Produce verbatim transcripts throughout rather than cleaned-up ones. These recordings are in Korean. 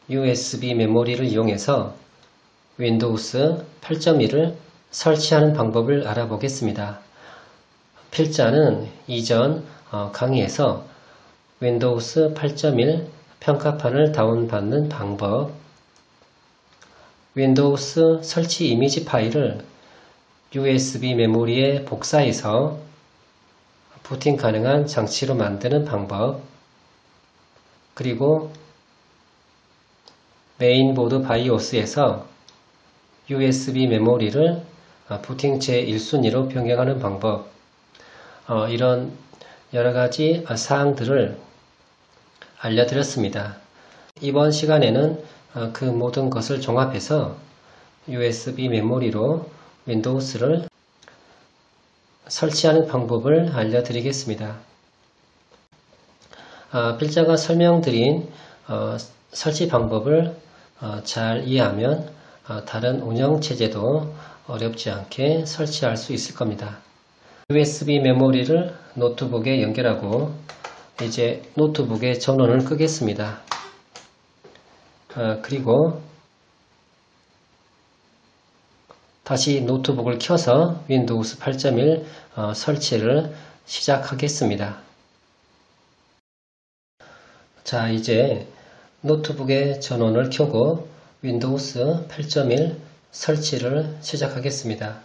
유에스비 메모리를 이용해서 윈도우스 팔 점 일을 설치하는 방법을 알아보겠습니다. 필자는 이전 강의에서 윈도우스 팔 점 일 평가판을 다운받는 방법, 윈도우스 설치 이미지 파일을 유에스비 메모리에 복사해서 부팅 가능한 장치로 만드는 방법, 그리고 메인보드 바이오스에서 유에스비 메모리를 부팅 제일 순위로 변경하는 방법, 어, 이런 여러가지 사항들을 알려드렸습니다. 이번 시간에는 그 모든 것을 종합해서 유에스비 메모리로 윈도우스를 설치하는 방법을 알려드리겠습니다. 어, 필자가 설명드린 어, 설치 방법을 어, 잘 이해하면 어, 다른 운영체제도 어렵지 않게 설치할 수 있을 겁니다. 유에스비 메모리를 노트북에 연결하고 이제 노트북의 전원을 끄겠습니다. 어, 그리고 다시 노트북을 켜서 윈도우스 팔 점 일 어, 설치를 시작하겠습니다. 자, 이제 노트북의 전원을 켜고 윈도우스 팔 점 일 설치를 시작하겠습니다.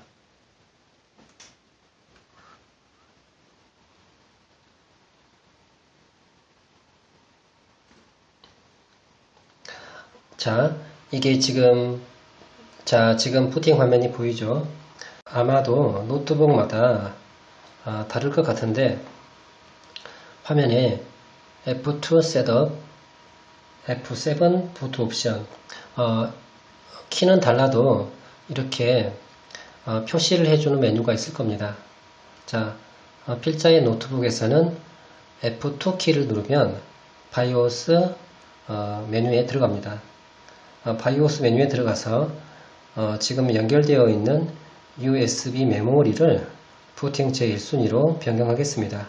자, 이게 지금 자 지금 부팅 화면이 보이죠? 아마도 노트북마다 아, 다를 것 같은데 화면에 에프 투 셋업, 에프 세븐 부트 옵션, 어, 키는 달라도 이렇게 어, 표시를 해주는 메뉴가 있을 겁니다. 자, 어, 필자의 노트북에서는 에프 투 키를 누르면 바이오스 어, 메뉴에 들어갑니다. 어, 바이오스 메뉴에 들어가서 어, 지금 연결되어 있는 유에스비 메모리를 부팅 제일 순위로 변경하겠습니다.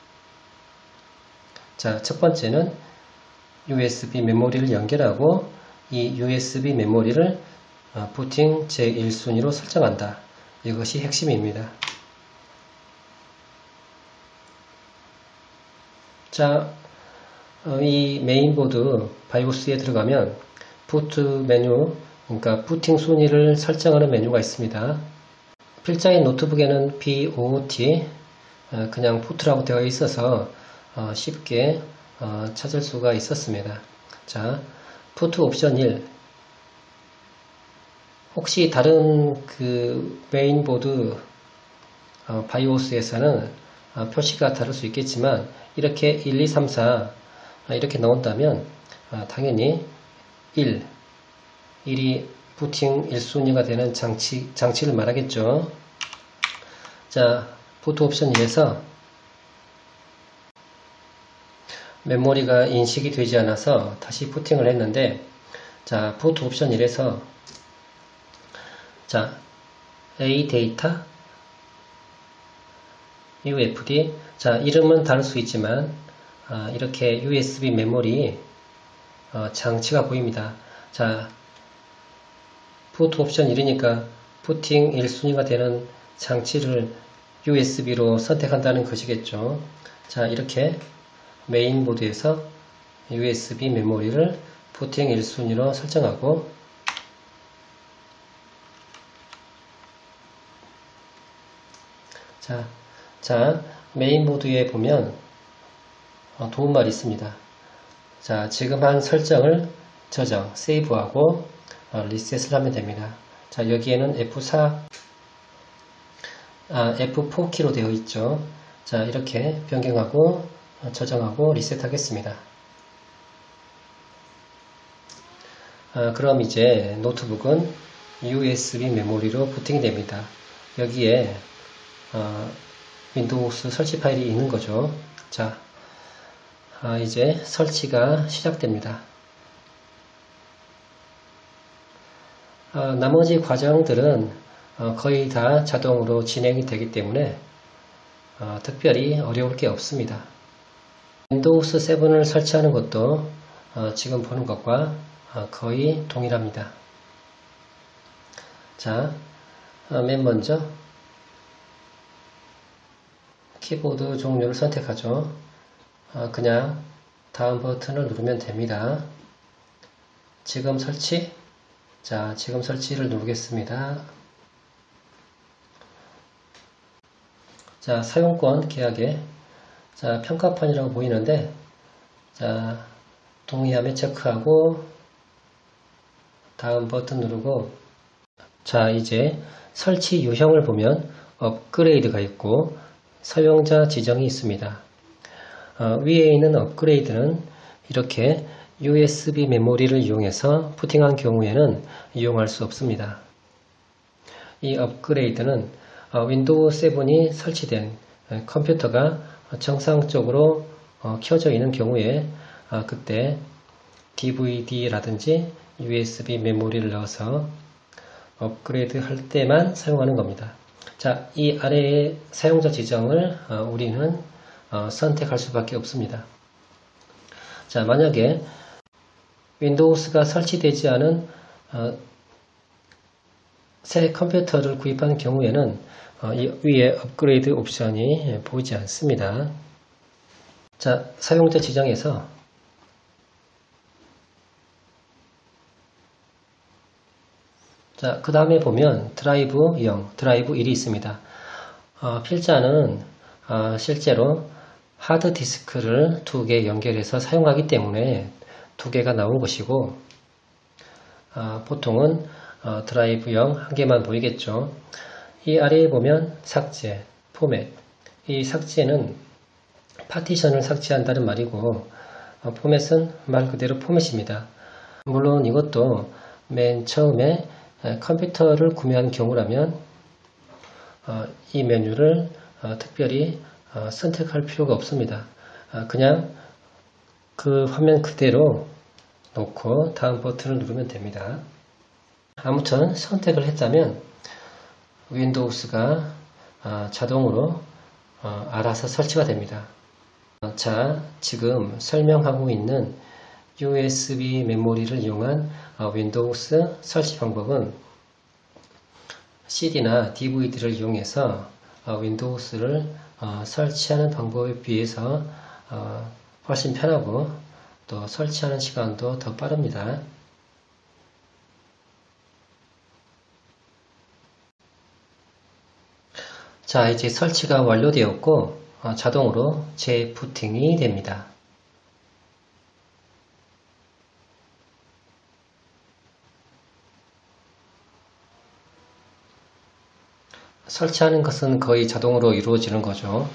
자, 첫 번째는 유에스비 메모리를 연결하고 이 유에스비 메모리를 어, 부팅 제일 순위로 설정한다. 이것이 핵심입니다. 자, 어, 이 메인보드 바이오스에 들어가면 부트 메뉴, 그러니까 부팅 순위를 설정하는 메뉴가 있습니다. 필자의 노트북에는 보트, 어, 그냥 부트라고 되어 있어서 어, 쉽게 어, 찾을 수가 있었습니다. 자, 부트 옵션 일. 혹시 다른 그 메인보드 어, 바이오스에서는 어, 표시가 다를 수 있겠지만 이렇게 일, 이, 삼, 사 어, 이렇게 나온다면 어, 당연히 일, 일이 부팅 일 순위가 되는 장치, 장치를 말하겠죠. 자, 부트 옵션 일에서 메모리가 인식이 되지 않아서 다시 부팅을 했는데, 자, 부트 옵션 일에서 자, A 데이터 유에프디, 자, 이름은 다를 수 있지만 아, 이렇게 유에스비 메모리 어, 장치가 보입니다. 자, 부트 옵션 일이니까 부팅 일 순위가 되는 장치를 유에스비로 선택한다는 것이겠죠. 자, 이렇게 메인보드에서 유에스비 메모리를 부팅 일 순위로 설정하고, 자, 자 메인보드에 보면 어, 도움말이 있습니다. 자, 지금 한 설정을 저장, 세이브하고 어, 리셋을 하면 됩니다. 자, 여기에는 에프 사, 아, 에프 사 키로 되어 있죠. 자, 이렇게 변경하고 어, 저장하고 리셋하겠습니다. 아, 그럼 이제 노트북은 유에스비 메모리로 부팅이 됩니다. 여기에 어, 윈도우스 설치 파일이 있는 거죠. 자, 아, 이제 설치가 시작됩니다. 아, 나머지 과정들은 어, 거의 다 자동으로 진행이 되기 때문에 어, 특별히 어려울 게 없습니다. 윈도우스 세븐을 설치하는 것도 어, 지금 보는 것과 거의 동일합니다. 자, 맨 먼저 키보드 종류를 선택하죠. 그냥 다음 버튼을 누르면 됩니다. 지금 설치. 자, 지금 설치를 누르겠습니다. 자, 사용권 계약에 자, 평가판이라고 보이는데 자, 동의하면 체크하고 다음 버튼 누르고 자, 이제 설치 유형을 보면 업그레이드가 있고 사용자 지정이 있습니다. 어, 위에 있는 업그레이드는 이렇게 유에스비 메모리를 이용해서 부팅한 경우에는 이용할 수 없습니다. 이 업그레이드는 어, 윈도우 세븐이 설치된 컴퓨터가 정상적으로 어, 켜져 있는 경우에 어, 그때 디브이디라든지 유에스비 메모리를 넣어서 업그레이드 할 때만 사용하는 겁니다. 자, 이 아래의 사용자 지정을 어, 우리는 어, 선택할 수밖에 없습니다. 자, 만약에 윈도우스가 설치되지 않은 어, 새 컴퓨터를 구입하는 경우에는 어, 이 위에 업그레이드 옵션이 보이지 않습니다. 자, 사용자 지정에서 자, 그 다음에 보면 드라이브 영, 드라이브 일이 있습니다. 어, 필자는 어, 실제로 하드디스크를 두 개 연결해서 사용하기 때문에 두 개가 나온 것이고 어, 보통은 어, 드라이브 영 한 개만 보이겠죠. 이 아래에 보면 삭제, 포맷. 이 삭제는 파티션을 삭제한다는 말이고 어, 포맷은 말 그대로 포맷입니다. 물론 이것도 맨 처음에 컴퓨터를 구매한 경우라면 어, 이 메뉴를 어, 특별히 어, 선택할 필요가 없습니다. 어, 그냥 그 화면 그대로 놓고 다음 버튼을 누르면 됩니다. 아무튼 선택을 했다면 윈도우스가 어, 자동으로 어, 알아서 설치가 됩니다. 어, 자, 지금 설명하고 있는 유에스비 메모리를 이용한 어, 윈도우스 설치 방법은 씨디나 디브이디를 이용해서 어, 윈도우스를 어, 설치하는 방법에 비해서 어, 훨씬 편하고 또 설치하는 시간도 더 빠릅니다. 자, 이제 설치가 완료되었고 어, 자동으로 재부팅이 됩니다. 설치하는 것은 거의 자동으로 이루어지는 거죠.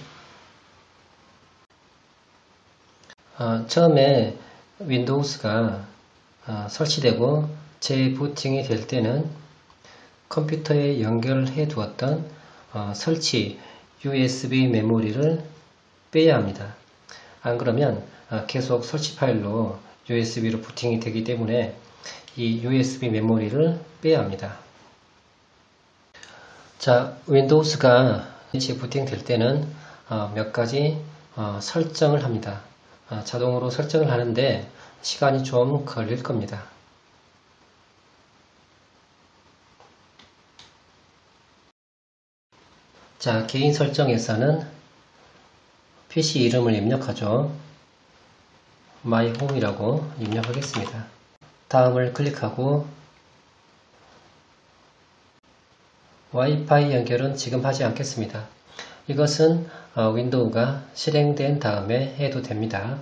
어, 처음에 윈도우스가 어, 설치되고 재부팅이 될 때는 컴퓨터에 연결해 두었던 어, 설치 유에스비 메모리를 빼야 합니다. 안 그러면 어, 계속 설치 파일로 유에스비로 부팅이 되기 때문에 이 유에스비 메모리를 빼야 합니다. 자, 윈도우스가 재부팅 될 때는 어, 몇 가지 어, 설정을 합니다. 어, 자동으로 설정을 하는데 시간이 좀 걸릴 겁니다. 자, 개인 설정에서는 피씨 이름을 입력하죠. 마이홈이라고 입력하겠습니다. 다음을 클릭하고 와이파이 연결은 지금 하지 않겠습니다. 이것은 어, 윈도우가 실행된 다음에 해도 됩니다.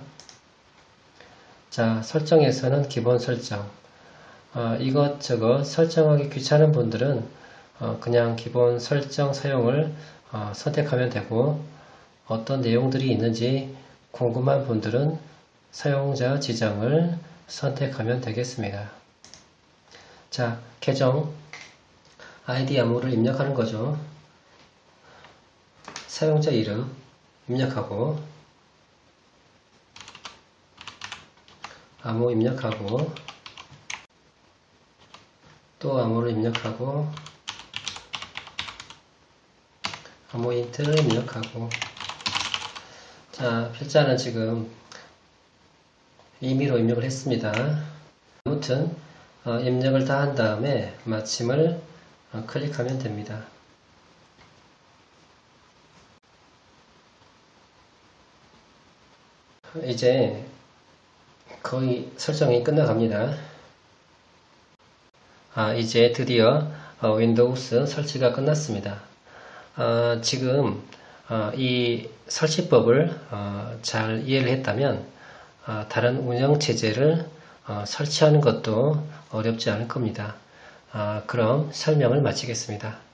자, 설정에서는 기본 설정. 어, 이것저것 설정하기 귀찮은 분들은 어, 그냥 기본 설정 사용을 어, 선택하면 되고 어떤 내용들이 있는지 궁금한 분들은 사용자 지정을 선택하면 되겠습니다. 자, 계정 아이디 암호를 입력하는 거죠. 사용자 이름 입력하고 암호 입력하고 또 암호를 입력하고 암호 힌트를 입력하고 자, 필자는 지금 임의로 입력을 했습니다. 버튼 어, 입력을 다 한 다음에 마침을 어, 클릭하면 됩니다. 이제 거의 설정이 끝나갑니다. 아, 이제 드디어 어, 윈도우스 설치가 끝났습니다. 어, 지금 어, 이 설치법을 어, 잘 이해를 했다면 어, 다른 운영체제를 어, 설치하는 것도 어렵지 않을 겁니다. 어, 그럼 설명을 마치겠습니다.